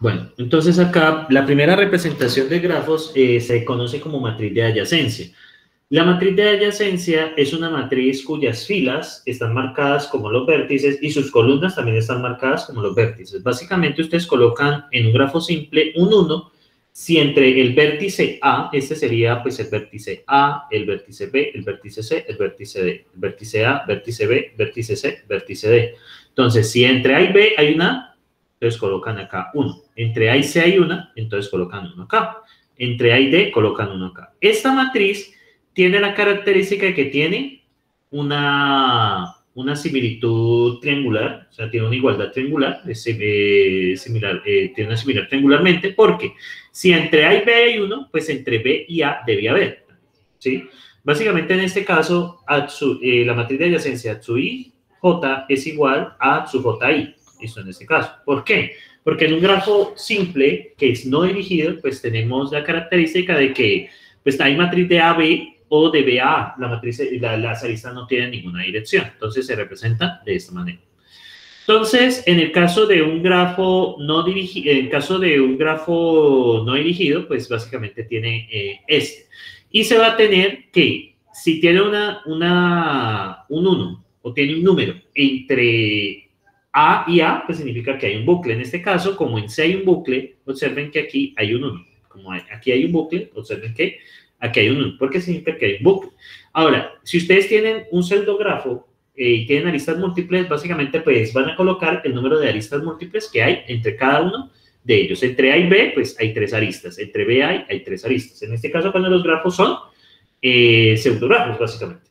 Bueno, entonces acá la primera representación de grafos se conoce como matriz de adyacencia. La matriz de adyacencia es una matriz cuyas filas están marcadas como los vértices y sus columnas también están marcadas como los vértices. Básicamente ustedes colocan en un grafo simple un 1 si entre el vértice A, este sería pues el vértice A, el vértice B, el vértice C, el vértice D, el vértice A, vértice B, vértice C, vértice D. Entonces, si entre A y B hay una, entonces colocan acá 1. Entre A y C hay una, entonces colocan 1 acá. Entre A y D colocan 1 acá. Esta matriz tiene la característica de que tiene una similitud triangular, o sea, tiene una igualdad triangular, similar, tiene una similar triangularmente, porque si entre A y B hay 1, pues entre B y A debe haber, ¿sí? Básicamente en este caso, la matriz de adyacencia Atsui J es igual a Atsu JI, eso en este caso. ¿Por qué? Porque en un grafo simple, que es no dirigido, pues tenemos la característica de que pues hay matriz de AB o de BA, las aristas no tienen ninguna dirección, entonces se representa de esta manera. Entonces, en el caso de un grafo no dirigido, dirigido, pues básicamente tiene este. Y se va a tener que, si tiene un 1 o tiene un número entre A y A, pues significa que hay un bucle. En este caso, como en C hay un bucle, observen que aquí hay un 1. Como aquí hay un bucle, observen que aquí hay un 1, porque significa que hay un bucle. Ahora, si ustedes tienen un pseudografo y tienen aristas múltiples, básicamente pues van a colocar el número de aristas múltiples que hay entre cada uno de ellos. Entre A y B, pues hay 3 aristas. Entre B y A hay 3 aristas. En este caso, cuando los grafos son pseudografos, básicamente.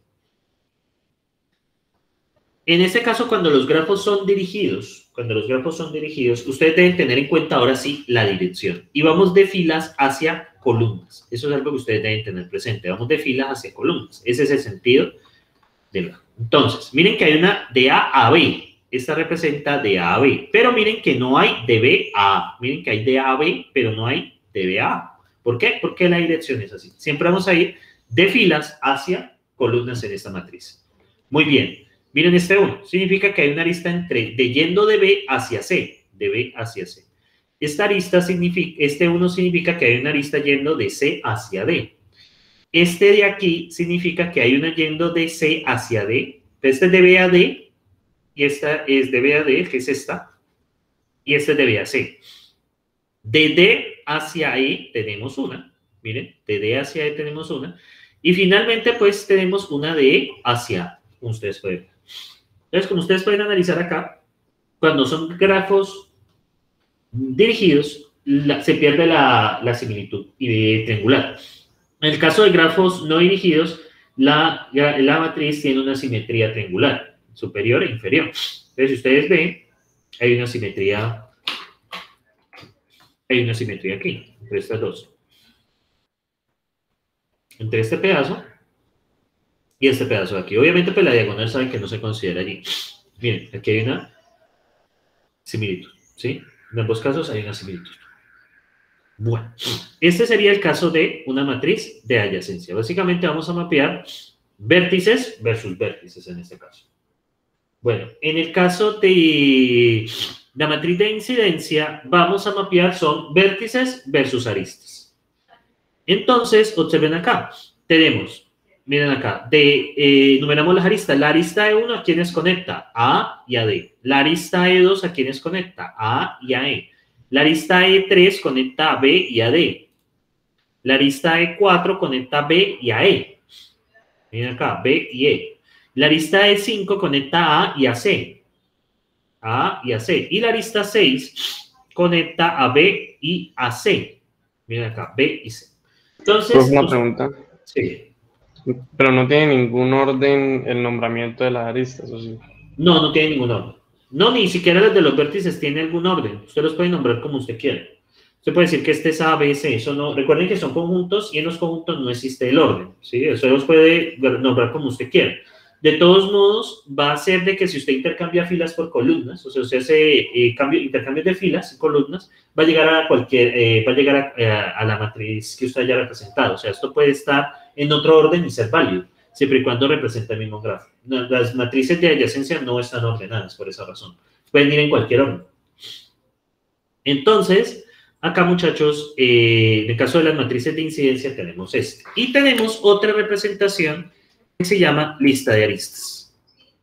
En este caso, cuando los grafos son dirigidos, ustedes deben tener en cuenta ahora sí la dirección. Y vamos de filas hacia columnas. Eso es algo que ustedes deben tener presente. Vamos de filas hacia columnas. Ese es el sentido del grafo. Entonces, miren que hay una de A a B. Esta representa de A a B. Pero miren que no hay de B a A. Miren que hay de A a B, pero no hay de B a A. ¿Por qué? Porque la dirección es así. Siempre vamos a ir de filas hacia columnas en esta matriz. Muy bien. Miren este 1. Significa que hay una arista yendo de B hacia C. De B hacia C. Esta arista significa, este 1 significa que hay una arista yendo de C hacia D. Este de aquí significa que hay una yendo de C hacia D. Este es de B a D. Y esta es de B a D, que es esta. Y este es de B a C. De D hacia E tenemos una. Miren, de D hacia E tenemos una. Y finalmente, pues, tenemos una de E hacia A. Ustedes pueden ver. Entonces, como ustedes pueden analizar acá, cuando son grafos dirigidos, se pierde la similitud triangular. En el caso de grafos no dirigidos, la matriz tiene una simetría triangular, superior e inferior. Entonces, si ustedes ven, hay una simetría aquí, entre estas dos. Entre este pedazo y este pedazo de aquí. Obviamente, pues la diagonal saben que no se considera allí. Miren, aquí hay una similitud, ¿sí? En ambos casos hay una similitud. Bueno, este sería el caso de una matriz de adyacencia. Básicamente vamos a mapear vértices versus vértices en este caso. Bueno, en el caso de la matriz de incidencia, vamos a mapear son vértices versus aristas. Entonces, observen acá, tenemos, miren acá, numeramos las aristas. La arista E1 a quienes conecta, a A y a D. La arista E2 a quienes conecta, a A y a E. La arista E3 conecta a B y a D. La arista E4 conecta a B y a E. Miren acá, B y E. La arista E5 conecta a A y a C. A y a C. Y la arista 6 conecta a B y a C. Miren acá, B y C. Entonces, una pregunta. Sí. Pero no tiene ningún orden el nombramiento de las aristas, ¿o sí? No, no tiene ningún orden. No, ni siquiera las de los vértices tiene algún orden. Usted los puede nombrar como usted quiera. Usted puede decir que este es A, B, C. Eso no. Recuerden que son conjuntos y en los conjuntos no existe el orden. ¿Sí? Usted los puede nombrar como usted quiera. De todos modos, va a ser de que si usted intercambia filas por columnas, o sea, usted hace intercambios de filas y columnas, va a llegar a la matriz que usted haya representado. O sea, esto puede estar en otro orden y ser válido, siempre y cuando represente el mismo grafo. Las matrices de adyacencia no están ordenadas por esa razón. Pueden ir en cualquier orden. Entonces, acá, muchachos, en el caso de las matrices de incidencia tenemos este. Y tenemos otra representación que se llama lista de aristas.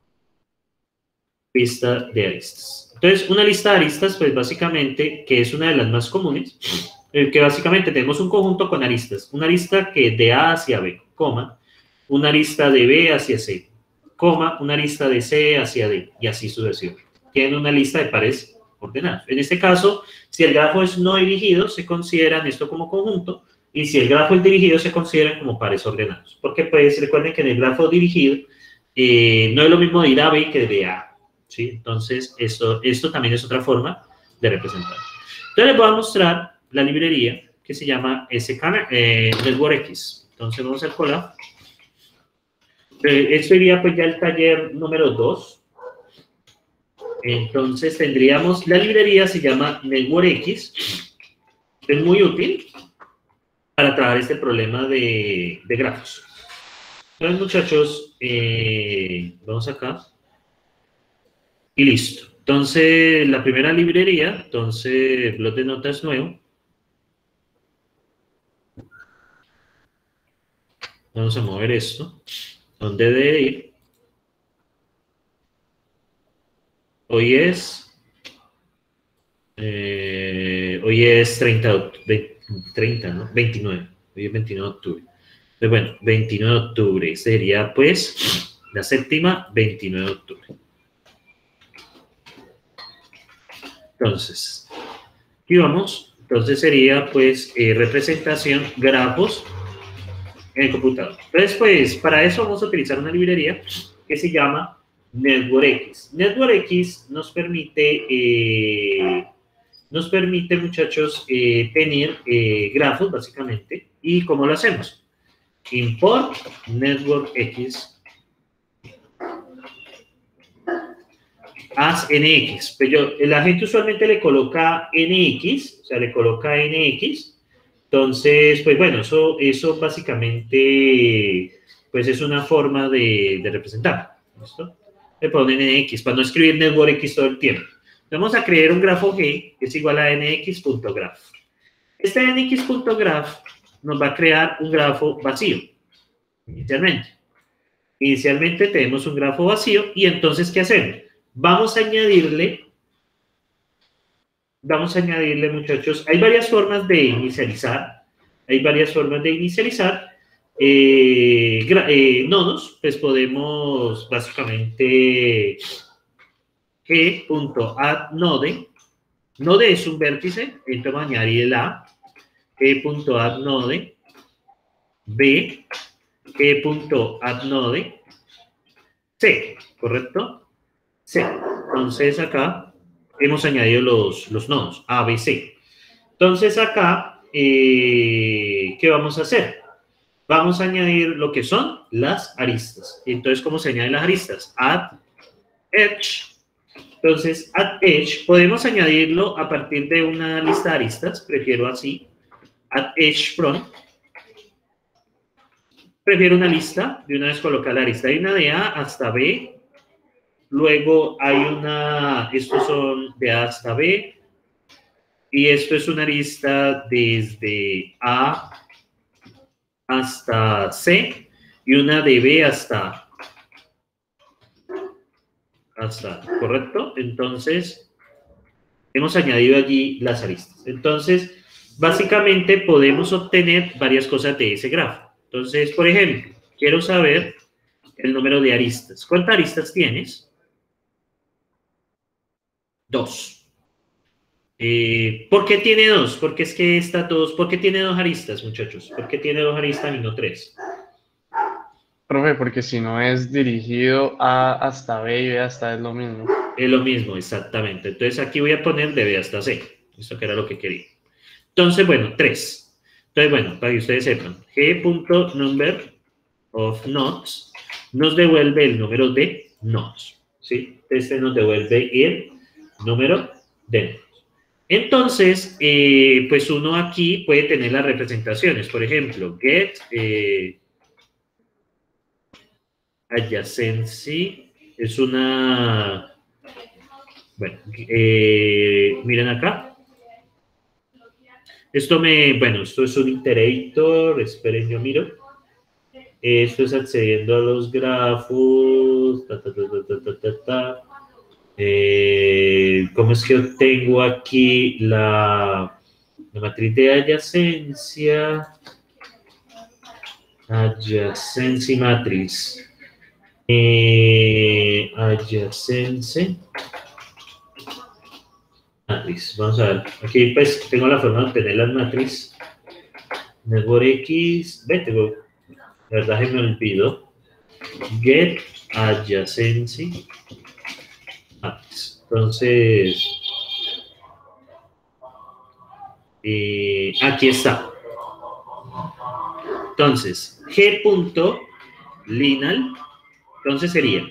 Lista de aristas. Entonces, una lista de aristas, pues básicamente, que es una de las más comunes, que básicamente tenemos un conjunto con aristas. Una arista que de A hacia B, coma, una arista de B hacia C, coma, una arista de C hacia D, y así sucesivamente. Tienen una lista de pares ordenados. En este caso, si el grafo es no dirigido, se consideran esto como conjunto, y si el grafo es dirigido, se consideran como pares ordenados. Porque, pues, recuerden que en el grafo dirigido, no es lo mismo de ir a B que de A. ¿Sí? Entonces, esto también es otra forma de representar. Entonces, les voy a mostrar la librería que se llama Network X. Entonces, vamos al Colab. Esto iría pues ya el taller número 2. Entonces, tendríamos, la librería se llama Network X. Es muy útil para trabajar este problema de grafos. Entonces, muchachos, vamos acá. Y listo. Entonces, la primera librería, entonces, blog de notas nuevo. Vamos a mover esto. ¿Dónde debe ir? Hoy es 30, ¿no? 29. Hoy es 29 de octubre. Entonces, bueno, 29 de octubre. Sería, pues, la séptima, 29 de octubre. Entonces, aquí vamos. Entonces sería, pues, representación, grafos en el computador. Entonces, pues, para eso vamos a utilizar una librería que se llama Network X. Network X nos permite, muchachos, tener grafos, básicamente. ¿Y cómo lo hacemos? Import Network X as NX. Pues la gente usualmente le coloca NX, o sea, le coloca NX. Entonces, pues bueno, eso básicamente, pues es una forma de representar. ¿Listo? Le ponen NX para no escribir Network X todo el tiempo. Vamos a crear un grafo G que es igual a nx.graph. Este nx.graph nos va a crear un grafo vacío, inicialmente. Inicialmente tenemos un grafo vacío y entonces, ¿qué hacemos? Vamos a añadirle, muchachos, hay varias formas de inicializar. Nodos, pues podemos básicamente g.addNode. Node es un vértice, entonces vamos a añadir el A, g.addNode, B, g.addNode, C, ¿correcto? C. Entonces acá hemos añadido los nodos A, B, C. Entonces acá, ¿qué vamos a hacer? Vamos a añadir lo que son las aristas. Entonces, ¿cómo se añaden las aristas? Add edge. Entonces, add edge, podemos añadirlo a partir de una lista de aristas, prefiero así. Add edge from. Prefiero una lista, de una vez colocar la arista. Hay una de A hasta B. Luego hay estos son de A hasta B. Y esto es una arista desde A hasta C. Y una de B hasta ¿correcto? Entonces, hemos añadido allí las aristas. Entonces, básicamente podemos obtener varias cosas de ese grafo. Entonces, por ejemplo, quiero saber el número de aristas. ¿Cuántas aristas tienes? 2. ¿Por qué tiene 2? Porque es que está 2. ¿Por qué tiene 2 aristas, muchachos? ¿Por qué tiene 2 aristas y no 3? Profe, porque si no es dirigido A hasta B y B hasta es lo mismo. Es lo mismo, exactamente. Entonces aquí voy a poner de B hasta C. Esto que era lo que quería. Entonces, bueno, 3. Entonces, bueno, para que ustedes sepan, g.number of nodes nos devuelve el número de nodes. ¿Sí? Este nos devuelve el número de nodes. Entonces, pues uno aquí puede tener las representaciones. Por ejemplo, get adjacency es una... Bueno, miren acá. Bueno, esto es un iterator, esperen, yo miro. Esto es accediendo a los grafos, ¿cómo es que obtengo aquí la matriz de adyacencia? Adjacency matriz. Adjacency matriz. Vamos a ver. Aquí pues tengo la forma de obtener las matrices. Network X. Tengo. La verdad se me olvidó. Get adjacency matriz. Entonces. Aquí está. Entonces, g.linal, entonces sería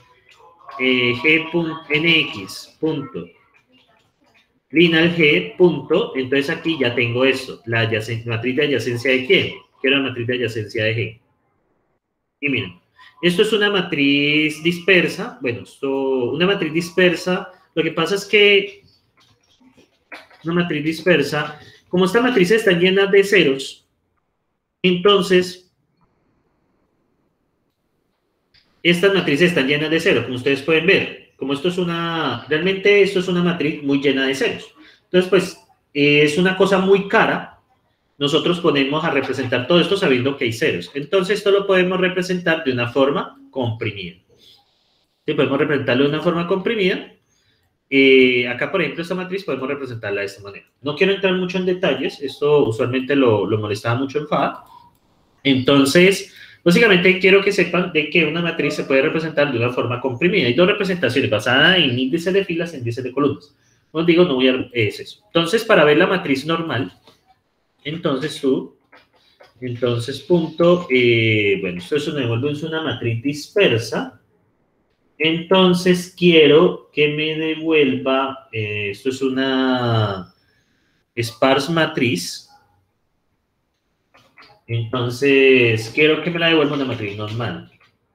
g.nx.linal g. Entonces aquí ya tengo esto, la matriz de adyacencia de quién, que era la matriz de adyacencia de g. Y miren, esto es una matriz dispersa, bueno, una matriz dispersa, lo que pasa es que una matriz dispersa, como esta matriz está llena de ceros, entonces, estas matrices están llenas de ceros, como ustedes pueden ver. Como realmente esto es una matriz muy llena de ceros. Entonces, pues, es una cosa muy cara. Nosotros ponemos a representar todo esto sabiendo que hay ceros. Entonces, esto lo podemos representar de una forma comprimida. Sí, podemos representarlo de una forma comprimida. Acá, por ejemplo, esta matriz podemos representarla de esta manera. No quiero entrar mucho en detalles. Esto usualmente lo molestaba mucho en FAD. Entonces, básicamente quiero que sepan de que una matriz se puede representar de una forma comprimida. Hay dos representaciones basadas en índices de filas e índices de columnas. Os digo, no voy a... Es eso. Entonces, para ver la matriz normal, entonces punto, bueno, esto es una matriz dispersa. Entonces, quiero que me devuelva, esto es una sparse matriz. Entonces, quiero que me la devuelva una matriz normal.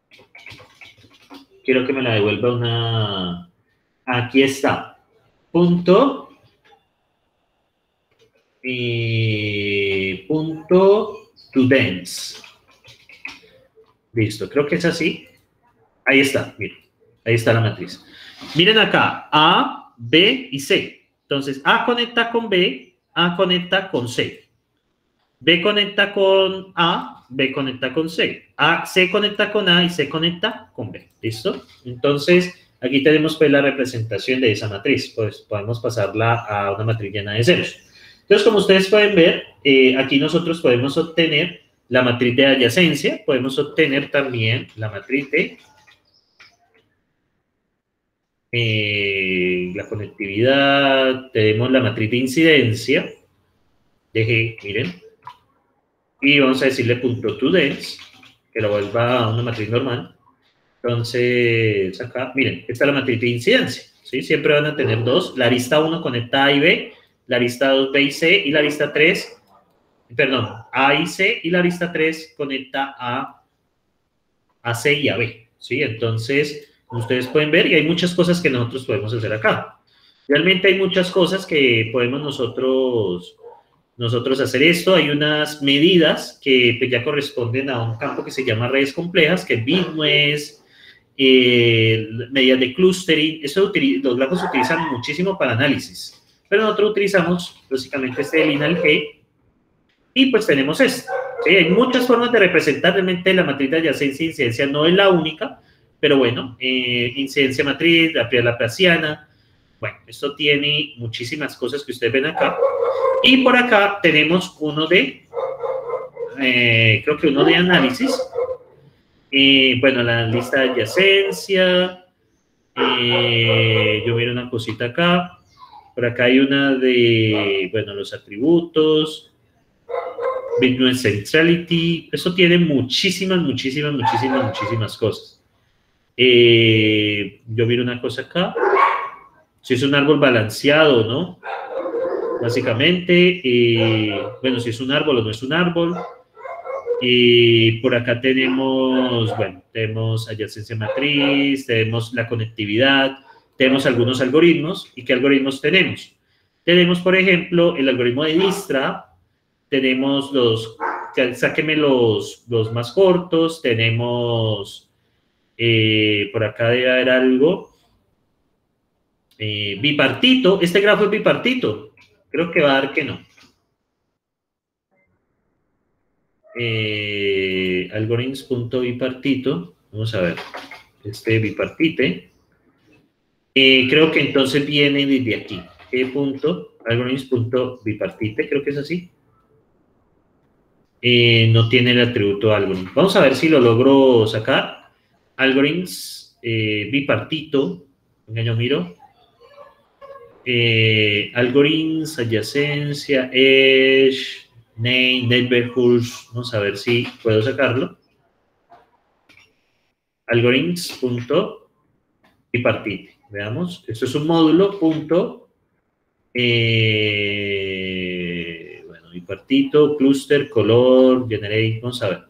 Quiero que me la devuelva una... Aquí está. Punto. Punto to dense. Listo, creo que es así. Ahí está, miren. Ahí está la matriz. Miren acá, A, B y C. Entonces, A conecta con B, A conecta con C. B conecta con A, B conecta con C. C conecta con A y C conecta con B. ¿Listo? Entonces, aquí tenemos pues la representación de esa matriz. Pues podemos pasarla a una matriz llena de ceros. Entonces, como ustedes pueden ver, aquí nosotros podemos obtener la matriz de adyacencia. Podemos obtener también la matriz de la conectividad. Tenemos la matriz de incidencia de G, miren. Y vamos a decirle punto to dense, que lo vuelva a una matriz normal. Entonces, acá, miren, esta es la matriz de incidencia, ¿sí? Siempre van a tener dos. La arista 1 conecta A y B, la arista 2, B y C, y la arista 3, perdón, A y C, y la arista 3 conecta a C y a B, ¿sí? Entonces, ustedes pueden ver, y hay muchas cosas que nosotros podemos hacer acá. Realmente hay muchas cosas que podemos nosotros hacer esto. Hay unas medidas que pues, ya corresponden a un campo que se llama redes complejas, que es bitnoise, medidas de clustering. Los grafos se utilizan muchísimo para análisis, pero nosotros utilizamos básicamente este de lineal G, y pues tenemos esto. ¿Sí? Hay muchas formas de representar realmente la matriz de adyacencia e incidencia, no es la única, pero bueno, incidencia matriz, la laplaciana. Bueno, esto tiene muchísimas cosas que ustedes ven acá. Y por acá tenemos uno de, creo que uno de análisis. Bueno, la lista de adyacencia. Yo miro una cosita acá. Por acá hay una de, bueno, los atributos. Bitnoise centrality. Eso tiene muchísimas cosas. Yo miro una cosa acá. Si es un árbol balanceado, ¿no? Básicamente, bueno, si es un árbol o no es un árbol. Por acá tenemos, bueno, tenemos adyacencia matriz, tenemos la conectividad, tenemos algunos algoritmos. ¿Y qué algoritmos tenemos? Tenemos, por ejemplo, el algoritmo de Dijkstra, tenemos sáqueme los más cortos, tenemos, por acá debe haber algo, bipartito, este grafo es bipartito, creo que va a dar que no. Algorithms.bipartito, vamos a ver, este bipartite, creo que entonces viene desde aquí, algorithms.bipartite, creo que es así. No tiene el atributo algorithm. Vamos a ver si lo logro sacar. Algorithms bipartito, venga, yo miro. Algorithms, adyacencia, edge, name, neighborhoods, vamos a ver si puedo sacarlo. Algorithms.bipartite, veamos, esto es un módulo, bueno, bipartito, cluster, color, generate, vamos a ver.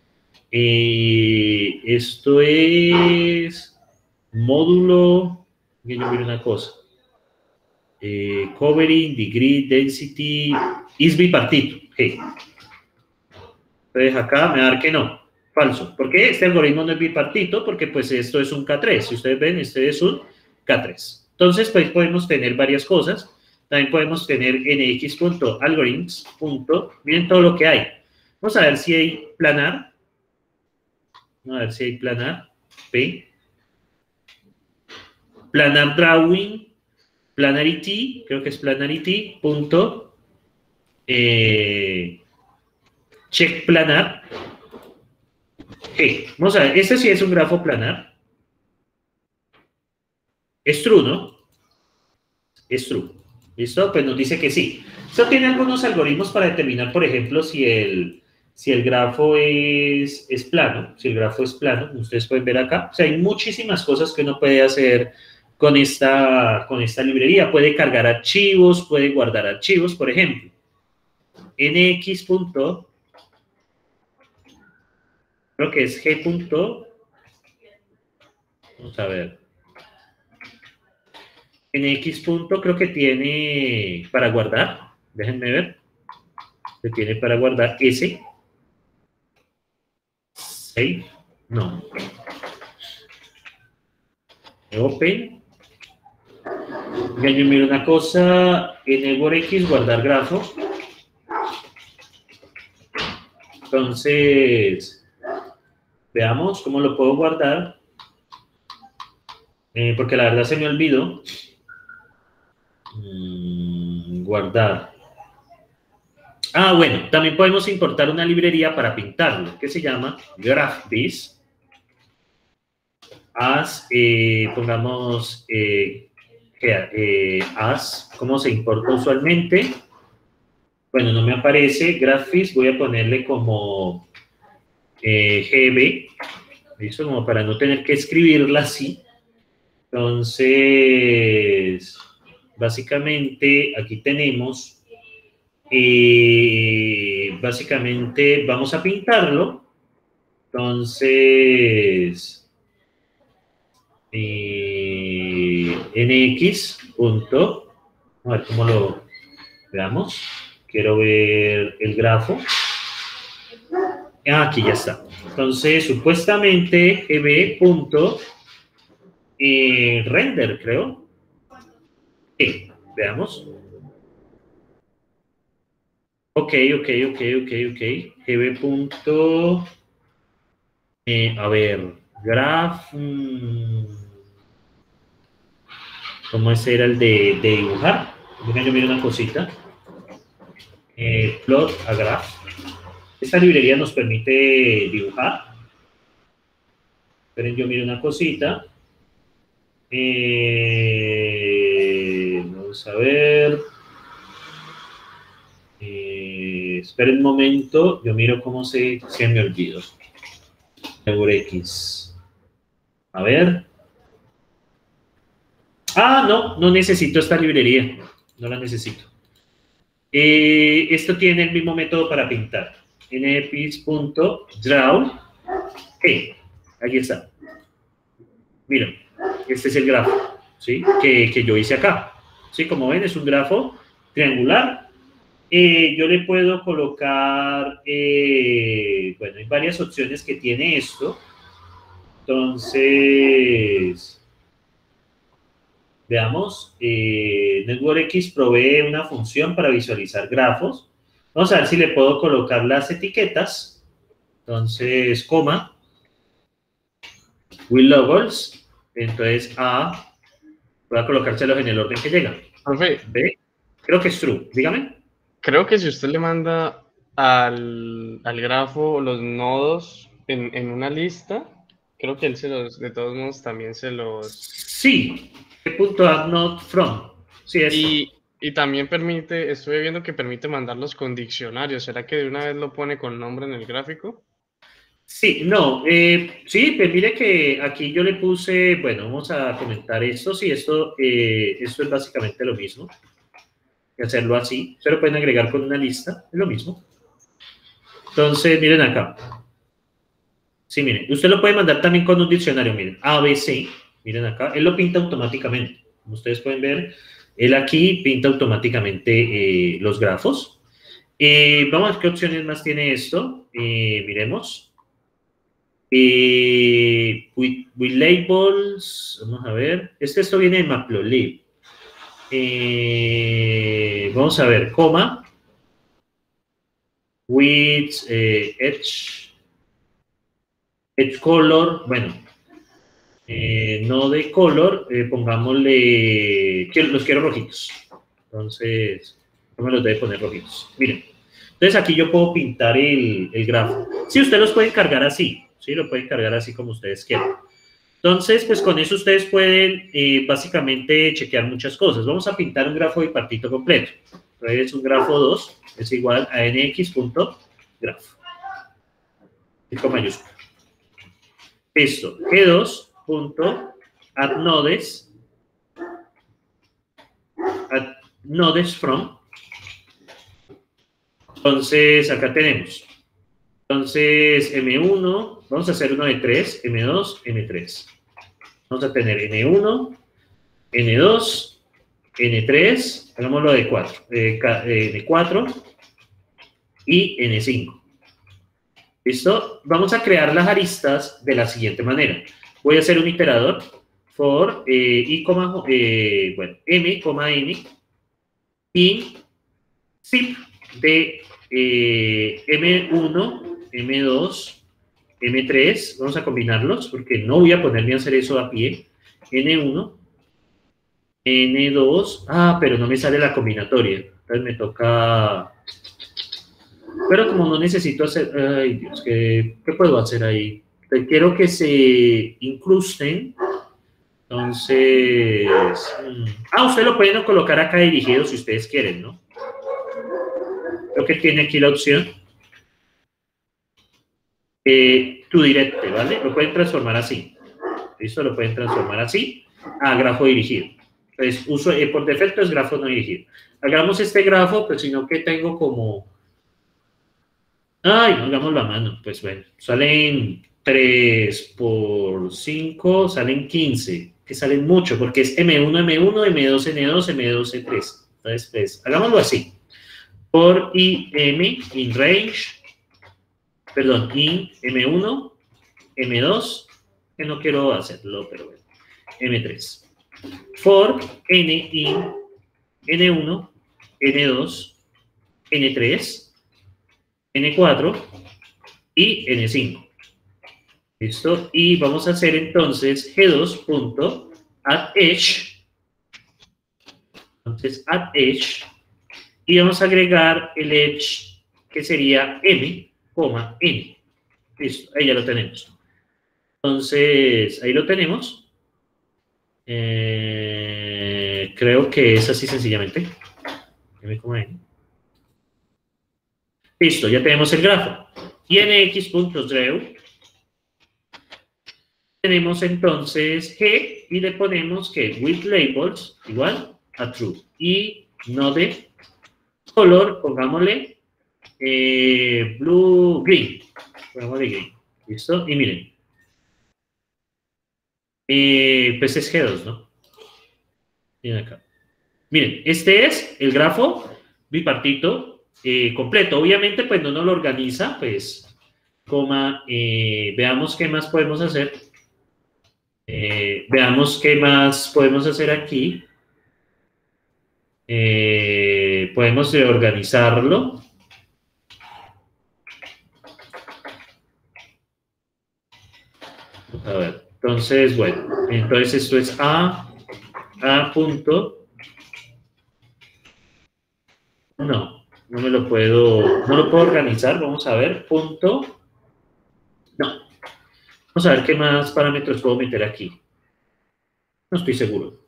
Esto es módulo, yo miro una cosa. Covering, degree, density, is bipartito. Okay. Entonces acá me va a dar que no, falso. ¿Por qué? Este algoritmo no es bipartito, porque pues esto es un K3. Si ustedes ven, este es un K3. Entonces, pues podemos tener varias cosas. También podemos tener nx.algorithms. Miren todo lo que hay. Vamos a ver si hay planar. Vamos a ver si hay planar. P. Planar drawing. Planarity, creo que es planarity, check planar. Vamos a ver, este sí es un grafo planar. Es true, ¿no? Es true. ¿Listo? Pues nos dice que sí. Esto tiene algunos algoritmos para determinar, por ejemplo, si el grafo es plano. Si el grafo es plano, ustedes pueden ver acá. O sea, hay muchísimas cosas que uno puede hacer con esta librería. Puede cargar archivos, puede guardar archivos, por ejemplo. nx. Creo que es g. Vamos a ver. nx. Creo que tiene para guardar. Déjenme ver. Que tiene para guardar s. Save. No. Open. Ya yo miro una cosa, enable X, guardar grafo. Entonces, veamos cómo lo puedo guardar. Porque la verdad se me olvidó. Guardar. Ah, bueno, también podemos importar una librería para pintarlo, que se llama GraphViz. Pongamos... ¿cómo se importa usualmente? Bueno, no me aparece GraphViz, voy a ponerle como GB, eso como para no tener que escribirla así. Entonces, básicamente aquí tenemos, básicamente vamos a pintarlo. Entonces, nx. A ver cómo lo veamos. Quiero ver el grafo. Aquí ya está. Entonces, supuestamente gb.render, creo. Veamos. Ok. gb. A ver, graph. ¿Cómo ese era el de dibujar? Déjenme yo mirar una cosita. Plot a graph. Esta librería nos permite dibujar. Esperen, yo miro una cosita. Vamos a ver. Esperen un momento. Yo miro cómo se me olvidó. Seguro X. A ver. Ah, no necesito esta librería. No la necesito. Esto tiene el mismo método para pintar. npix.draw. Aquí está. Miren, este es el grafo, ¿sí? Que yo hice acá. ¿Sí? Como ven, es un grafo triangular. Yo le puedo colocar, bueno, hay varias opciones que tiene esto. Entonces, veamos, NetworkX provee una función para visualizar grafos. Vamos a ver si le puedo colocar las etiquetas. Entonces, coma, with levels. Entonces, A, voy a colocárselos en el orden que llegan. Profe, B, creo que es true. Dígame. creo que si usted le manda al grafo los nodos en una lista, creo que él de todos modos también se los... Sí, punto add not from. Sí, esto. Y también permite, estuve viendo que permite mandarlos con diccionarios. ¿Será que de una vez lo pone con nombre en el gráfico? Sí, no, sí, pues mire que aquí yo le puse, bueno, vamos a comentar esto, sí, esto es básicamente lo mismo, que hacerlo así, se lo pueden agregar con una lista, es lo mismo. Entonces, miren acá, sí, miren, usted lo puede mandar también con un diccionario, miren, ABC, miren acá, él lo pinta automáticamente, como ustedes pueden ver, él aquí pinta automáticamente los grafos. Vamos a ver qué opciones más tiene esto, miremos. With labels, vamos a ver, esto viene de Matplotlib. Vamos a ver, coma, with edge color, bueno, no de color, pongámosle, los quiero rojitos. Entonces, no me los debe poner rojitos. Miren, entonces aquí yo puedo pintar el grafo. Sí, ustedes los pueden cargar así, sí, lo pueden cargar así como ustedes quieran. Entonces, pues con eso ustedes pueden básicamente chequear muchas cosas. Vamos a pintar un grafo bipartito completo. Entonces, un grafo 2 es igual a nx.grafo. Con mayúscula. Esto, g2.addNodes from. Entonces, acá tenemos. Entonces, M1, vamos a hacer uno de 3, M2, M3. Vamos a tener N1, N2, N3, hagámoslo de 4, N4 y N5. ¿Listo? Vamos a crear las aristas de la siguiente manera. Voy a hacer un iterador for bueno, m, n y zip de M1, M2, M3. Vamos a combinarlos porque no voy a ponerme a hacer eso a pie. N1, N2, pero no me sale la combinatoria. Entonces me toca... Pero como no necesito hacer... Ay, Dios, ¿qué puedo hacer ahí? Quiero que se incrusten. Entonces... ustedes lo pueden colocar acá dirigido si ustedes quieren, ¿no? Creo que tiene aquí la opción. To direct, ¿vale? Lo pueden transformar así. ¿Listo? Lo pueden transformar así a grafo dirigido. Entonces, por defecto es grafo no dirigido. Hagamos este grafo, pues sino que tengo como... Ay, no hagamos la mano. Pues bueno, salen 3 por 5, salen 15, que salen mucho, porque es M1, M1, M2, N2, M2, E3. Entonces, pues, hagámoslo así. Por IM, in range, perdón, in M1, M2, que no quiero hacerlo, pero bueno, M3. For N in N1, N2, N3, N4 y N5. ¿Listo? Y vamos a hacer entonces G2.addEdge. Entonces, addEdge. Y vamos a agregar el edge que sería M, N. Listo, ahí ya lo tenemos. Entonces, ahí lo tenemos. Creo que es así sencillamente. M, N. Listo, ya tenemos el grafo. Y en x.drew tenemos entonces G y le ponemos que with labels igual a true. Y node color, pongámosle blue, green. Pongámosle green. ¿Listo? Y miren. Pues es G2, ¿no? Miren acá. Miren, este es el grafo bipartito completo. Obviamente, pues no nos lo organiza, pues, coma, veamos qué más podemos hacer. Veamos qué más podemos hacer aquí. Podemos reorganizarlo. A ver, entonces, bueno, entonces esto es A punto. No, no me lo puedo, no lo puedo organizar. Vamos a ver, punto. No, vamos a ver qué más parámetros puedo meter aquí. No estoy seguro.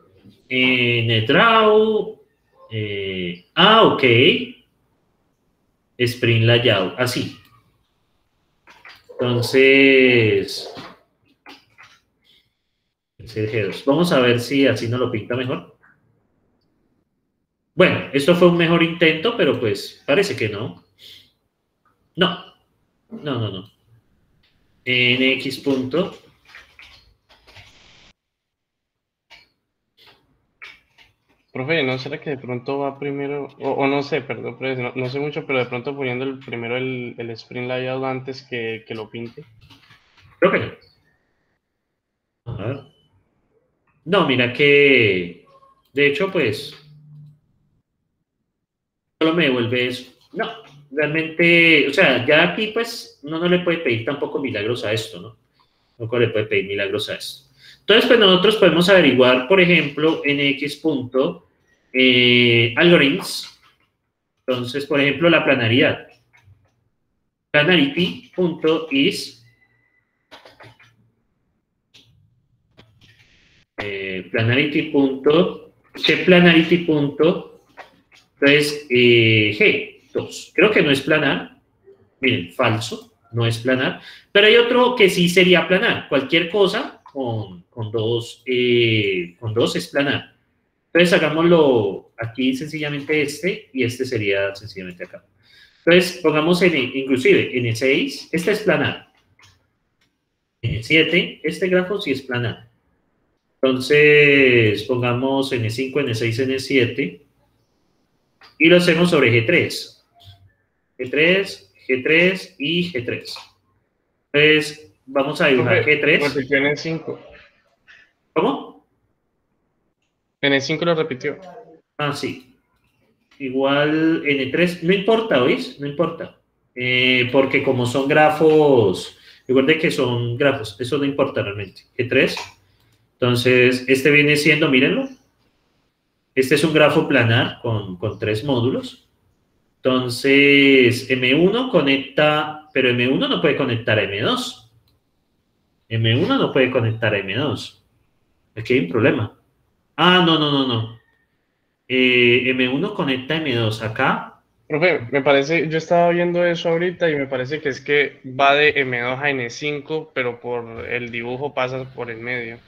NetDraw. Ok. Sprint Layout, así. Entonces, G2. Vamos a ver si así nos lo pinta mejor. Bueno, esto fue un mejor intento, pero pues parece que no. No, no. NX punto. Profe, ¿no será que de pronto va primero, o no sé, perdón, profe, no sé mucho, pero de pronto poniendo primero el Sprint Layout antes que lo pinte? Creo que no. A ver. No, mira que, de hecho, pues, solo me devuelve eso. No, realmente, o sea, ya aquí, pues, uno no le puede pedir tampoco milagros a esto, ¿no? Tampoco le puede pedir milagros a esto. Entonces, pues, nosotros podemos averiguar, por ejemplo, en X punto, algorithms. Entonces, por ejemplo, la planaridad. Planarity.is planarity. Planarity. Entonces, G2. Creo que no es planar. Miren, falso, no es planar. Pero hay otro que sí sería planar. Cualquier cosa con dos es planar. Entonces, hagámoslo aquí sencillamente este y este sería sencillamente acá. Entonces, pongamos inclusive N6, este es planar. N7, este grafo sí es planar. Entonces, pongamos N5, N6, N7 y lo hacemos sobre G3. G3, G3 y G3. Entonces, vamos a dibujar Profe, G3. repitió en el 5. ¿Cómo? En el 5 lo repitió. Ah, sí. Igual N3, no importa, ¿oís? No importa. Porque como son grafos, recuerde que son grafos, eso no importa realmente. G3. Entonces, este viene siendo, mírenlo, este es un grafo planar con tres módulos. Entonces, M1 conecta, pero M1 no puede conectar a M2. M1 no puede conectar a M2. Aquí hay un problema. Ah, no. M1 conecta a M2 acá. Profe, me parece, yo estaba viendo eso ahorita y me parece que es que va de M2 a N5, pero por el dibujo pasa por el medio.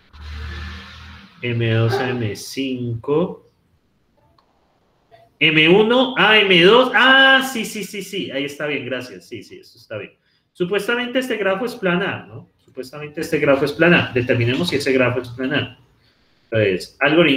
M2 a M5. M1 a M2. Ah, sí. Ahí está bien, gracias. Sí, eso está bien. Supuestamente este grafo es planar, ¿no? Supuestamente este grafo es planar. Determinemos si ese grafo es planar. Entonces,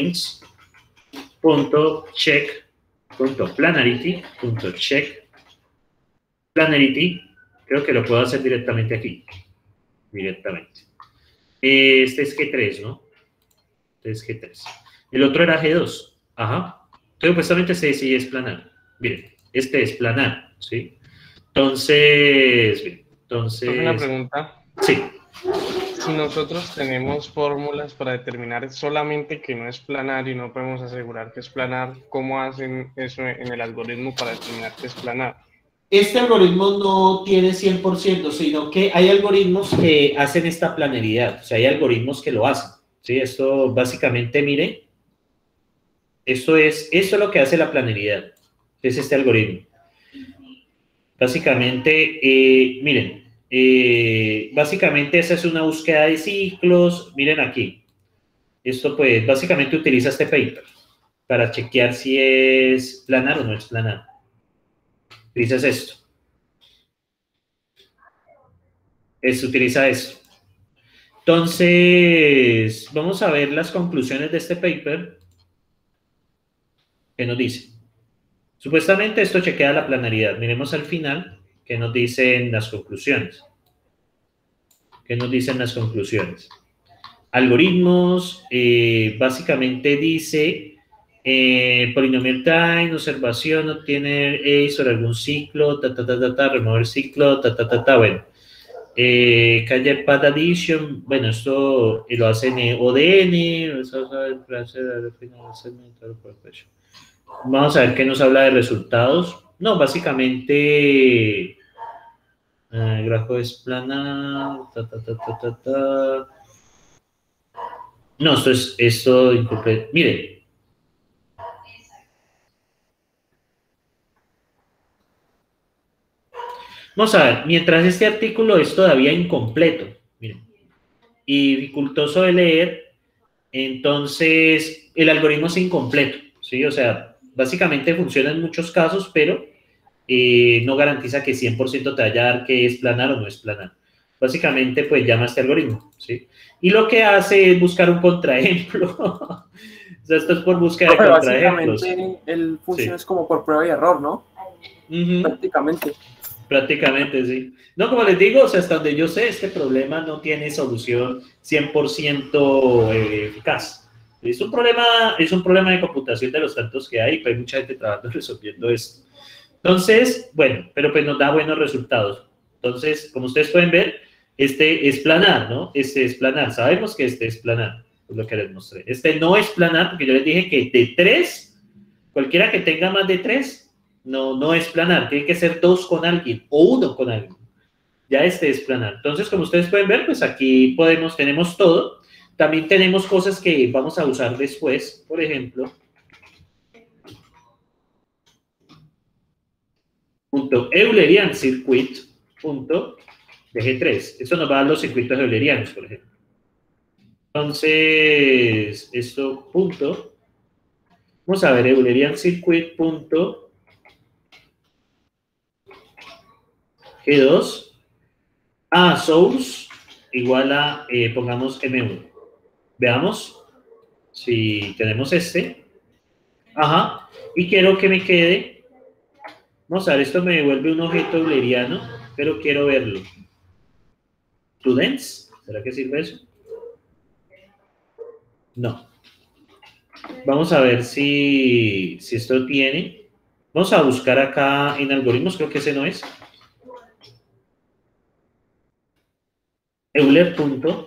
algorithms.check.planarity.check. Planarity, creo que lo puedo hacer directamente aquí. Directamente. Este es G3, ¿no? Este es G3. El otro era G2. Ajá. Entonces, supuestamente este sí es planar. Miren, este es planar, ¿sí? Entonces, bien, Profe, una entonces, pregunta. sí. Si nosotros tenemos fórmulas para determinar solamente que no es planar y no podemos asegurar que es planar, ¿cómo hacen eso en el algoritmo para determinar que es planar? Este algoritmo no tiene 100%, sino que hay algoritmos que hacen esta planeridad, o sea, hay algoritmos que lo hacen, ¿sí? Esto básicamente, miren, esto es lo que hace la planeridad, es este algoritmo. Básicamente, miren, básicamente esa es una búsqueda de ciclos, miren aquí, esto pues básicamente utiliza este paper para chequear si es planar o no es planar. Utilizas esto, utiliza esto. Entonces, vamos a ver las conclusiones de este paper. ¿Qué nos dice? Supuestamente esto chequea la planaridad. Miremos al final qué nos dicen las conclusiones. ¿Qué nos dicen las conclusiones? Algoritmos, básicamente dice polinomial time, observación, obtiene A sobre algún ciclo, remover ciclo, bueno. Calle Path Addition, bueno, esto lo hacen ODN, vamos a ver qué nos habla de resultados. No, básicamente, grafo es planar, No, esto incompleto. Miren. Vamos a ver, mientras este artículo es todavía incompleto, miren, y dificultoso de leer, entonces el algoritmo es incompleto, ¿sí? O sea, básicamente funciona en muchos casos, pero no garantiza que 100% te vaya a dar que es planar o no es planar. Básicamente, pues llama a este algoritmo, ¿sí? Y lo que hace es buscar un contraejemplo. O sea, esto es por búsqueda de contraejemplos. Básicamente, el funciona es como por prueba y error, ¿no? Prácticamente, sí. No, como les digo, o sea, hasta donde yo sé, este problema no tiene solución 100% eficaz. Es un problema de computación de los tantos que hay, pero hay mucha gente trabajando resolviendo esto. Entonces, bueno, pero pues nos da buenos resultados. Entonces, como ustedes pueden ver, este es planar, ¿no? Este es planar. Sabemos que este es planar, es lo que les mostré. Este no es planar, porque yo les dije que de 3, cualquiera que tenga más de 3, no es planar. Tiene que ser 2 con alguien o 1 con alguien. Ya este es planar. Entonces, como ustedes pueden ver, pues aquí tenemos todo. También tenemos cosas que vamos a usar después. Por ejemplo, Eulerian circuit de G3. Esto nos va a dar los circuitos eulerianos, por ejemplo. Entonces, esto vamos a ver, Eulerian circuit G2 source igual a, pongamos M1. Veamos si tenemos este. Ajá. Y quiero que me quede. Vamos a ver, esto me devuelve un objeto euleriano, pero quiero verlo. ¿Students? ¿Será que sirve eso? No. Vamos a ver si esto tiene. Vamos a buscar acá en algoritmos, creo que ese no es. Euler.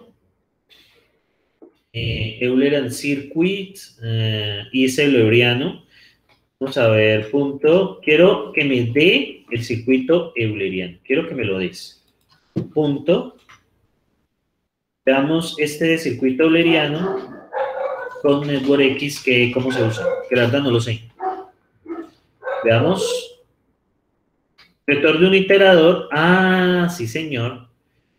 Euler and circuit, y es el euleriano. Vamos a ver, quiero que me dé el circuito euleriano. Quiero que me lo des. Veamos este de circuito euleriano con Network X, ¿cómo se usa? Que la verdad no lo sé. Veamos. Vector de un iterador. Sí, señor.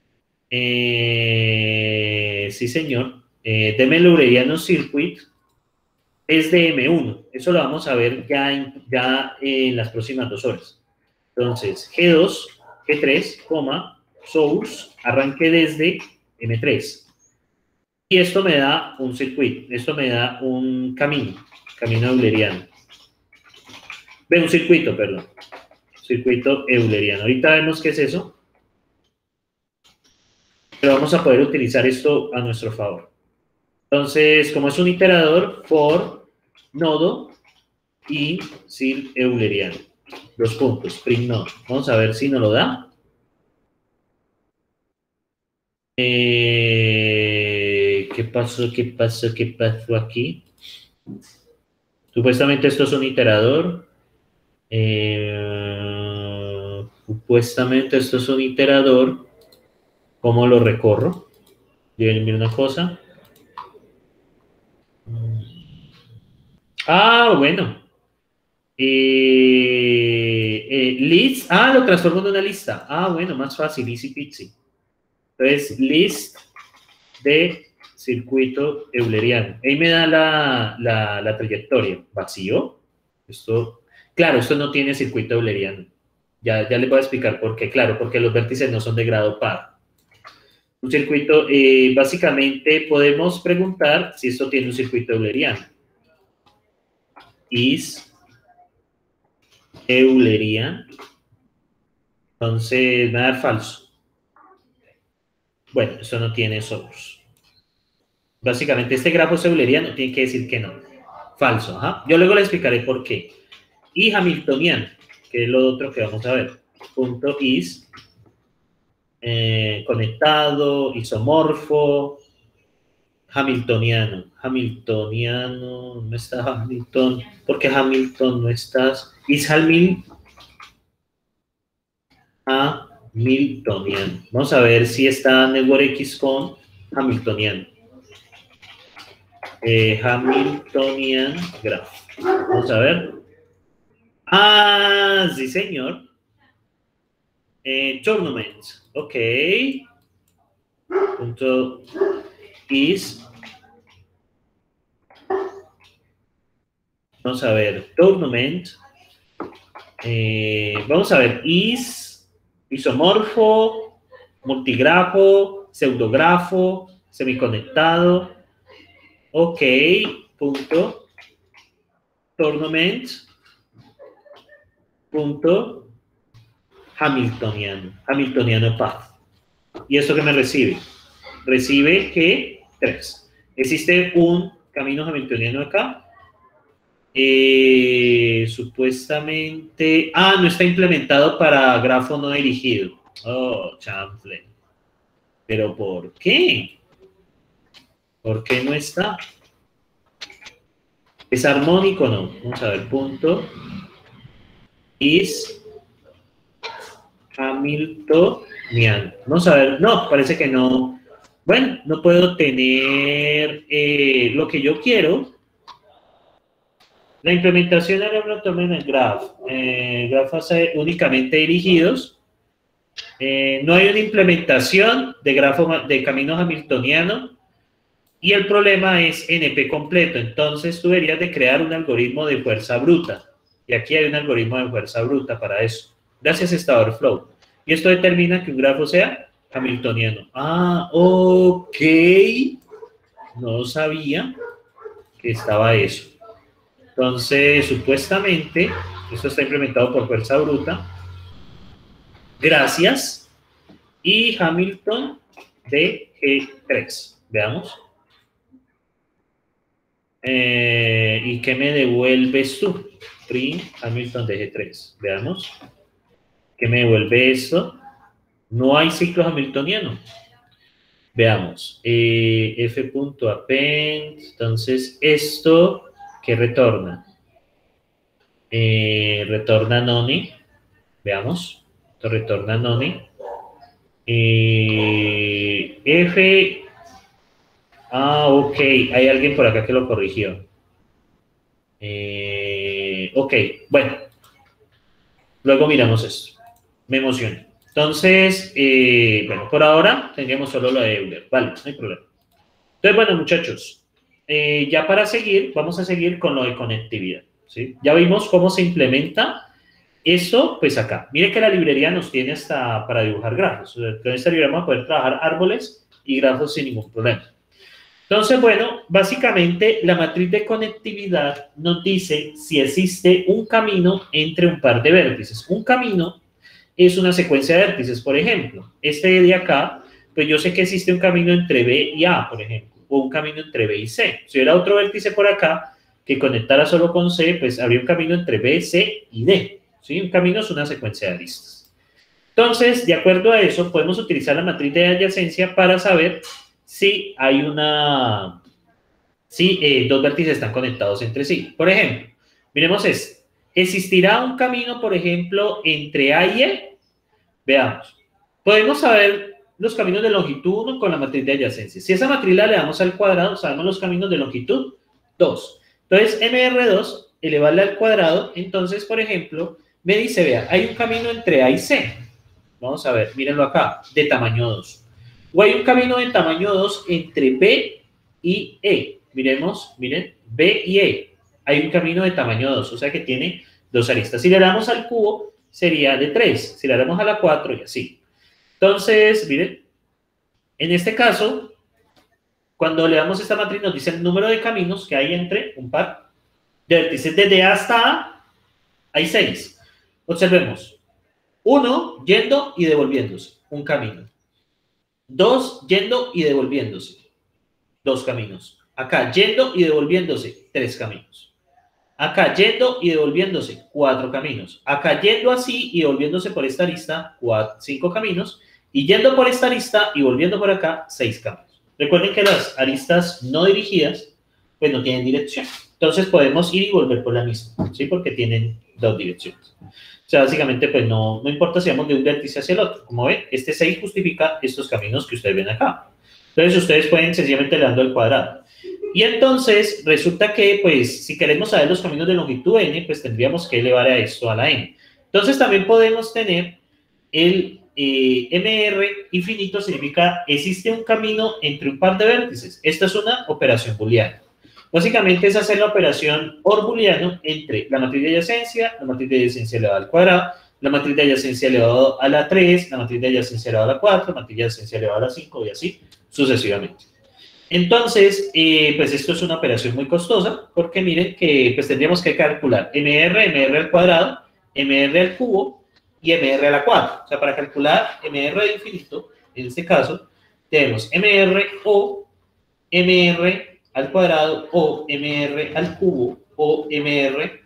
Sí, señor. Deme el euleriano circuit. Es de M1. Eso lo vamos a ver ya en las próximas 2 horas. Entonces, G2, G3, source, arranque desde M3. Y esto me da un circuito. Esto me da un camino euleriano. Un circuito, perdón. Circuito euleriano. Ahorita vemos qué es eso. Pero vamos a poder utilizar esto a nuestro favor. Entonces, como es un iterador, for nodo y cir euleriano. 2 puntos, print nodo. Vamos a ver si nos lo da. ¿Qué pasó aquí? Supuestamente esto es un iterador. Supuestamente esto es un iterador. ¿Cómo lo recorro? Miren una cosa. Bueno. List. Lo transformo en una lista. Bueno, más fácil, easy peasy. Entonces, list de circuito euleriano. Ahí me da la trayectoria. ¿Vacío? Claro, esto no tiene circuito euleriano. Ya les voy a explicar por qué. Claro, porque los vértices no son de grado par. Un circuito, básicamente podemos preguntar si esto tiene un circuito euleriano. is eulerian. Entonces, me va a dar falso. Bueno, esto no tiene solos. Básicamente, este grafo es euleriano, tiene que decir que no. Falso, ajá. Yo luego le explicaré por qué. Y hamiltoniano, que es lo otro que vamos a ver. Punto is, conectado, isomorfo, hamiltoniano. Hamiltoniano, no está Hamilton. ¿Por qué Hamilton no estás? Is hamiltoniano. Vamos a ver si está Network X con hamiltoniano. Hamiltonian graph. Vamos a ver. Ah, sí, señor. Tournament. Ok. Punto is. Vamos a ver. Tournament. Vamos a ver. Is. Isomorfo. Multigrafo. Pseudografo. Semiconectado. Ok. Punto. Tournament. Punto Hamiltoniano path. ¿Y esto qué me recibe? Recibe que 3. Existe un camino hamiltoniano acá. Supuestamente... Ah, no está implementado para grafo no dirigido. Oh, chanfle. ¿Pero por qué? ¿Por qué no está? ¿Es armónico o no? Vamos a ver, punto. Is Hamiltoniano. Vamos a ver, no, parece que no. Bueno, no puedo tener lo que yo quiero. La implementación era en el graph. Grafos únicamente dirigidos. No hay una implementación de grafo de camino hamiltoniano. Y el problema es NP completo. Entonces tú deberías de crear un algoritmo de fuerza bruta. Y aquí hay un algoritmo de fuerza bruta para eso. Gracias a StaderFlow. Y esto determina que un grafo sea hamiltoniano. Ah, ok. No sabía que estaba eso. Entonces, supuestamente, esto está implementado por fuerza bruta. Gracias. Y Hamilton de G3. Veamos. ¿Y qué me devuelves tú? Print Hamilton de G3. Veamos. ¿Qué me devuelve esto? No hay ciclo hamiltoniano. Veamos. F.append. Entonces, esto, ¿qué retorna? Retorna none. Veamos. Esto retorna none. F. Ah, ok. Hay alguien por acá que lo corrigió. Ok, bueno. Luego miramos esto. Me emocioné. Entonces, bueno, por ahora tendríamos solo lo de Euler. Vale, no hay problema. Entonces, bueno, muchachos, ya para seguir, vamos a seguir con lo de conectividad, ¿sí? Ya vimos cómo se implementa esto, pues acá. Mire que la librería nos tiene hasta para dibujar grafos. Con esta librería vamos a poder trabajar árboles y grafos sin ningún problema. Entonces, bueno, básicamente la matriz de conectividad nos dice si existe un camino entre un par de vértices. Un camino es una secuencia de vértices. Por ejemplo, este de acá, pues yo sé que existe un camino entre B y A, por ejemplo, o un camino entre B y C. Si hubiera otro vértice por acá que conectara solo con C, pues habría un camino entre B, C y D. ¿Sí? Un camino es una secuencia de aristas. Entonces, de acuerdo a eso, podemos utilizar la matriz de adyacencia para saber si hay dos vértices están conectados entre sí. Por ejemplo, miremos esto. ¿Existirá un camino, por ejemplo, entre A y E? Veamos. Podemos saber los caminos de longitud 1 con la matriz de adyacencia. Si esa matriz la le damos al cuadrado, sabemos los caminos de longitud 2. Entonces, MR2, elevarle al cuadrado, entonces, por ejemplo, me dice, vea, hay un camino entre A y C. Vamos a ver, mírenlo acá, de tamaño 2. O hay un camino de tamaño 2 entre B y E. Miremos, miren, B y E. Hay un camino de tamaño 2, o sea que tiene 2 aristas. Si le damos al cubo, sería de 3. Si le damos a la 4, y así. Entonces, miren, en este caso, cuando le damos esta matriz, nos dice el número de caminos que hay entre un par De vértices desde A hasta A hay 6. Observemos. 1 yendo y devolviéndose, un camino. 2 yendo y devolviéndose, 2 caminos. Acá yendo y devolviéndose, 3 caminos. Acá yendo y devolviéndose, 4 caminos. Acá yendo así y devolviéndose por esta arista, 5 caminos. Y yendo por esta arista y volviendo por acá, 6 caminos. Recuerden que las aristas no dirigidas, pues no tienen dirección. Entonces podemos ir y volver por la misma, ¿sí? Porque tienen 2 direcciones. O sea, básicamente, pues no importa si vamos de un vértice hacia el otro. Como ven, este 6 justifica estos caminos que ustedes ven acá. Entonces, ustedes pueden sencillamente le dando al cuadrado. Y entonces, resulta que, pues, si queremos saber los caminos de longitud n, pues tendríamos que elevar a esto a la n. Entonces, también podemos tener el MR infinito, significa existe un camino entre un par de vértices. Esta es una operación booleana. Básicamente es hacer la operación OR booleano entre la matriz de adyacencia, la matriz de adyacencia elevada al cuadrado, la matriz de adyacencia elevado a la 3, la matriz de adyacencia elevada a la 4, la matriz de adyacencia elevada a la 5 y así sucesivamente. Entonces, pues esto es una operación muy costosa porque miren que pues tendríamos que calcular MR al cuadrado, MR al cubo y MR a la 4. O sea, para calcular MR de infinito, en este caso, tenemos MR o MR al cuadrado o MR al cubo o MR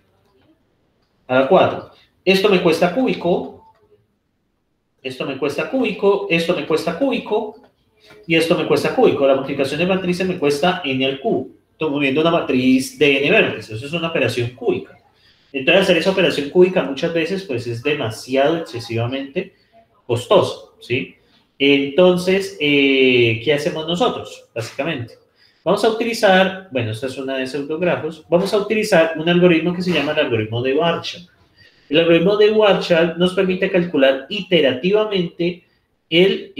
a la 4. Esto me cuesta cúbico, esto me cuesta cúbico, esto me cuesta cúbico y esto me cuesta cúbico. La multiplicación de matrices me cuesta n al cubo. Estoy moviendo una matriz de n vértices, eso es una operación cúbica. Entonces, hacer esa operación cúbica muchas veces pues es demasiado excesivamente costoso, ¿sí? Entonces, ¿qué hacemos nosotros? Básicamente, vamos a utilizar, bueno, esta es una de pseudografos, vamos a utilizar un algoritmo que se llama el algoritmo de Warshall. El algoritmo de Warshall nos permite calcular iterativamente el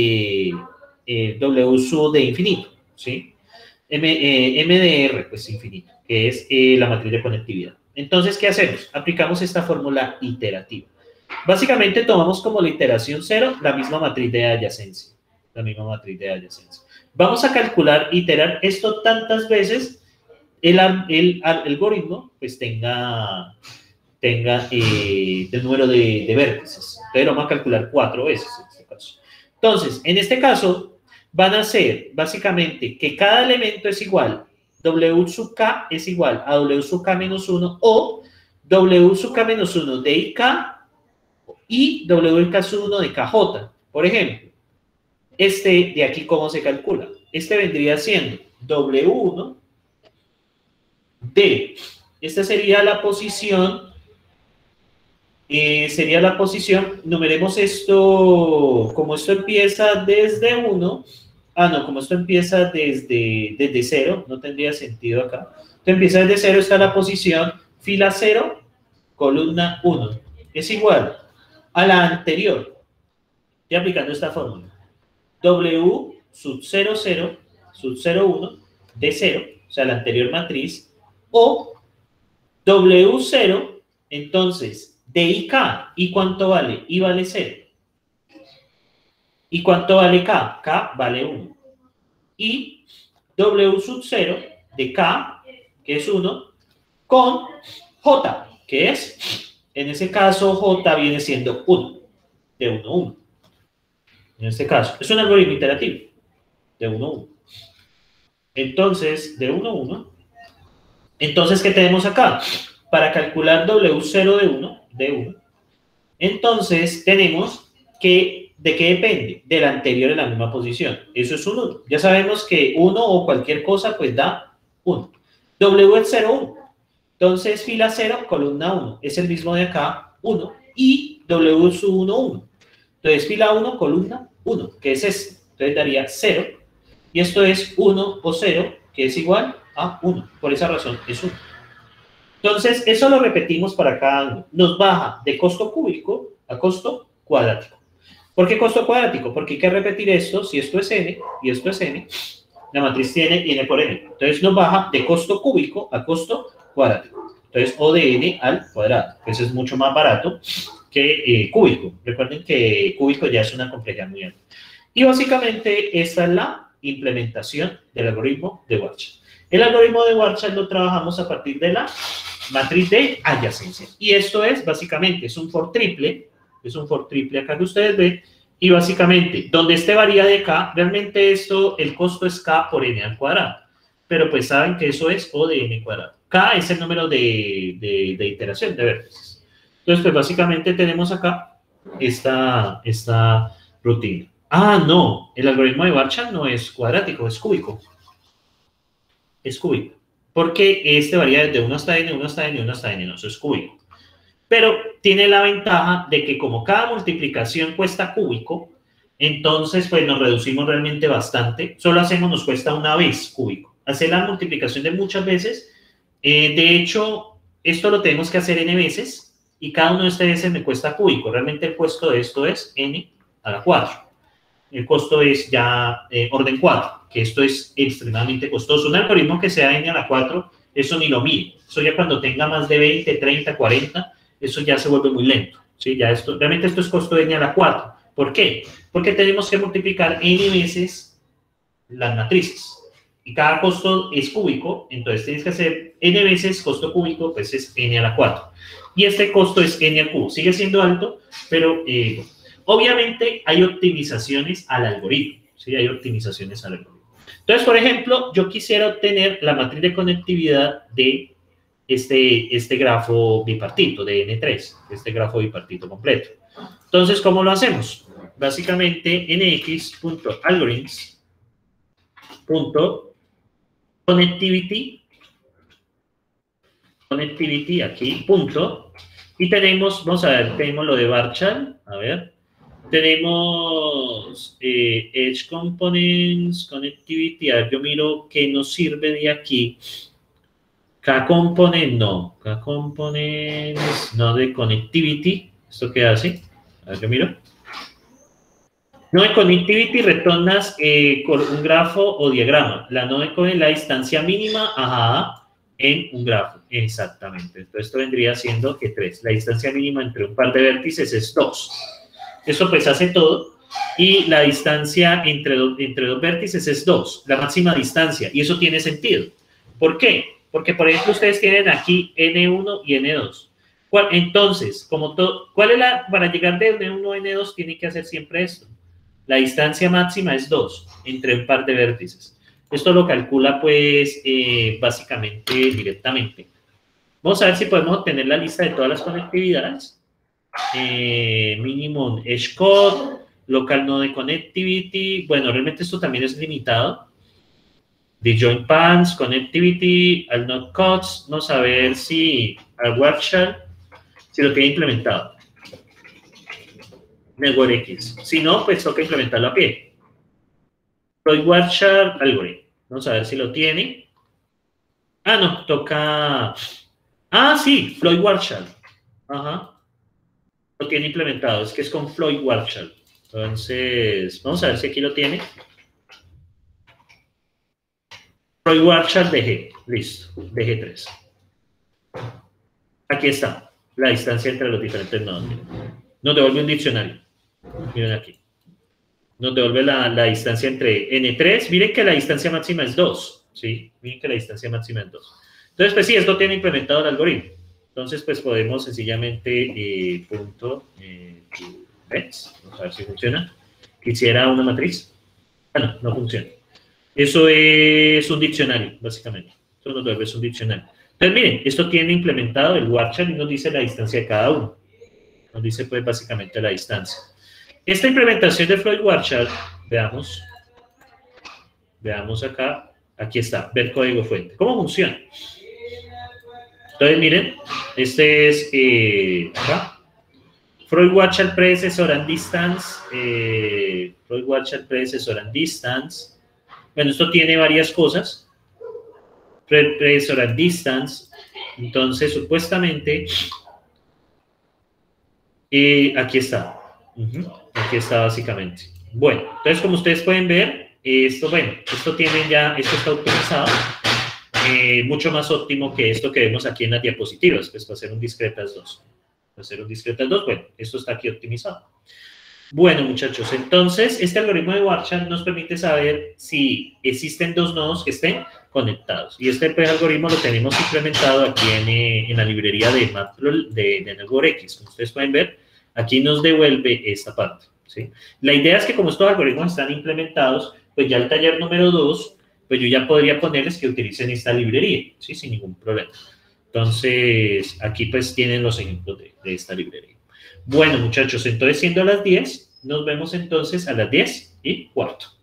W sub de infinito, ¿sí? MDR, pues infinito, que es la matriz de conectividad. Entonces, ¿qué hacemos? Aplicamos esta fórmula iterativa. Básicamente tomamos como la iteración 0 la misma matriz de adyacencia. La misma matriz de adyacencia. Vamos a calcular, iterar esto tantas veces el algoritmo pues tenga el número de vértices. Entonces lo vamos a calcular 4 veces en este caso. Entonces, en este caso van a ser básicamente que cada elemento es igual, W sub K es igual a W sub K menos 1 o W sub K menos 1 de IK y WK sub 1 de KJ. Por ejemplo, este de aquí, ¿cómo se calcula? Este vendría siendo W1 de, esta sería la posición, numeremos esto, como esto empieza desde 1, como esto empieza desde 0, no tendría sentido acá. Esto empieza desde 0, está la posición, fila 0, columna 1. Es igual a la anterior. Estoy aplicando esta fórmula. W sub 0, 0, sub 0, 1, de 0, o sea, la anterior matriz, o W0, entonces, de IK. ¿Y cuánto vale? I vale 0. ¿Y cuánto vale K? K vale 1. Y W sub 0 de K, que es 1, con J, que es, en ese caso, J viene siendo 1, de 1 a 1. En este caso, es un algoritmo iterativo, de 1 a 1. Entonces, de 1 a 1. Entonces, ¿qué tenemos acá? Para calcular W0 de 1, entonces tenemos que, ¿de qué depende? Del anterior en la misma posición. Eso es un 1. Ya sabemos que 1 o cualquier cosa, pues da 1. W es 0, 1. Entonces, fila 0, columna 1. Es el mismo de acá, 1. Y W sub 1, 1. Entonces, fila 1, columna 1, que es este. Entonces, daría 0. Y esto es 1 o 0, que es igual a 1. Por esa razón, es 1. Entonces, eso lo repetimos para cada uno. Nos baja de costo cúbico a costo cuadrático. ¿Por qué costo cuadrático? Porque hay que repetir esto. Si esto es n y esto es n, la matriz tiene n por n. Entonces, nos baja de costo cúbico a costo cuadrático. Entonces, O de n al cuadrado. Eso es mucho más barato que cúbico. Recuerden que cúbico ya es una complejidad muy alta. Y básicamente, esta es la implementación del algoritmo de Warshall. El algoritmo de Warshall lo trabajamos a partir de la matriz de adyacencia. Y esto es, básicamente, es un for triple acá que ustedes ven, y básicamente, donde este varía de K, realmente esto, el costo es K por N al cuadrado. Pero pues saben que eso es O de N cuadrado. K es el número de iteración de vértices. Entonces, pues básicamente tenemos acá esta rutina. Ah, no, el algoritmo de Warshall no es cuadrático, es cúbico. Es cúbico. Porque este varía desde 1 hasta N, 1 hasta N, 1 hasta N, no, eso es cúbico. Pero tiene la ventaja de que como cada multiplicación cuesta cúbico, entonces pues nos reducimos realmente bastante. Solo nos cuesta una vez cúbico. Hacer la multiplicación de muchas veces. De hecho, esto lo tenemos que hacer n veces y cada uno de estas veces me cuesta cúbico. Realmente el costo de esto es n a la 4. El costo es ya orden 4, que esto es extremadamente costoso. Un algoritmo que sea n a la 4, eso ni lo mide. Eso ya cuando tenga más de 20, 30, 40, eso ya se vuelve muy lento. ¿Sí? Ya realmente esto es costo de n a la 4. ¿Por qué? Porque tenemos que multiplicar n veces las matrices. Y cada costo es cúbico, entonces tienes que hacer n veces costo cúbico, pues es n a la 4. Y este costo es n al cubo. Sigue siendo alto, pero obviamente hay optimizaciones al algoritmo. ¿Sí? Hay optimizaciones al algoritmo. Entonces, por ejemplo, yo quisiera obtener la matriz de conectividad de este grafo bipartito, de N3, este grafo bipartito completo. Entonces, ¿cómo lo hacemos? Básicamente, nx.algorithms.connectivity, aquí, punto, y tenemos, vamos a ver, tenemos lo de Warshall, a ver, tenemos Edge Components, Connectivity, a ver, yo miro qué nos sirve de aquí. K-Component no, K-Components, no de Connectivity, ¿esto qué hace? A ver, yo miro. No de Connectivity retornas con un grafo o diagrama. La no de la distancia mínima, ajá, en un grafo, exactamente. Entonces esto vendría siendo que 3. La distancia mínima entre un par de vértices es 2. Eso pues hace todo. Y la distancia entre dos vértices es 2, la máxima distancia. Y eso tiene sentido. ¿Por qué? Porque, por ejemplo, ustedes tienen aquí N1 y N2. Entonces, ¿cuál es para llegar de N1 a N2 tiene que hacer siempre esto? La distancia máxima es 2 entre un par de vértices. Esto lo calcula, pues, básicamente, directamente. Vamos a ver si podemos obtener la lista de todas las conectividades. Minimum Edge Code, Local Node Connectivity. Bueno, realmente esto también es limitado. The Joint Pans, Connectivity, al Node Codes. Vamos a ver si al Warshall, si lo tiene implementado. Network X. Si no, pues toca implementarlo a pie. Floyd Warshall Algorithm. Vamos a ver si lo tiene. Ah, no, toca... Ah, sí, Floyd Warshall. Ajá. Lo tiene implementado. Es que es con Floyd Warshall. Entonces, vamos a ver si aquí lo tiene. Floyd Warshall DG. Listo. DG3. Aquí está. La distancia entre los diferentes nodos. Nos devuelve un diccionario. Miren aquí. Nos devuelve la distancia entre N3. Miren que la distancia máxima es 2. ¿Sí? Miren que la distancia máxima es 2. Entonces, pues sí, esto tiene implementado el algoritmo. Entonces, pues podemos sencillamente vamos a ver si funciona. Quisiera una matriz. Ah, no, no funciona. Eso es un diccionario, básicamente. Eso nos devuelve un diccionario. Entonces, miren, esto tiene implementado el Warshall y nos dice la distancia de cada uno. Nos dice, pues, básicamente la distancia. Esta implementación de Floyd Warshall, veamos acá, aquí está, ver código fuente. ¿Cómo funciona? Entonces, miren, este es acá. Floyd Warshall Predecessor and Distance. Floyd Warshall Predecessor and Distance. Bueno, esto tiene varias cosas. Predecessor and Distance. Entonces, supuestamente, aquí está. Aquí está básicamente. Bueno, entonces como ustedes pueden ver, esto tiene ya, esto está optimizado, mucho más óptimo que esto que vemos aquí en las diapositivas, pues para hacer un discretas 2. Para hacer un discretas 2, bueno, esto está aquí optimizado. Bueno, muchachos, entonces este algoritmo de Warshard nos permite saber si existen dos nodos que estén conectados. Y este pues, algoritmo lo tenemos implementado aquí en la librería de Matplotlib de NetworkX. Como ustedes pueden ver, aquí nos devuelve esta parte, ¿sí? La idea es que como estos algoritmos están implementados, pues ya el taller número 2, pues yo ya podría ponerles que utilicen esta librería, ¿sí? Sin ningún problema. Entonces, aquí pues tienen los ejemplos de esta librería. Bueno, muchachos, entonces siendo las 10, nos vemos entonces a las 10:15.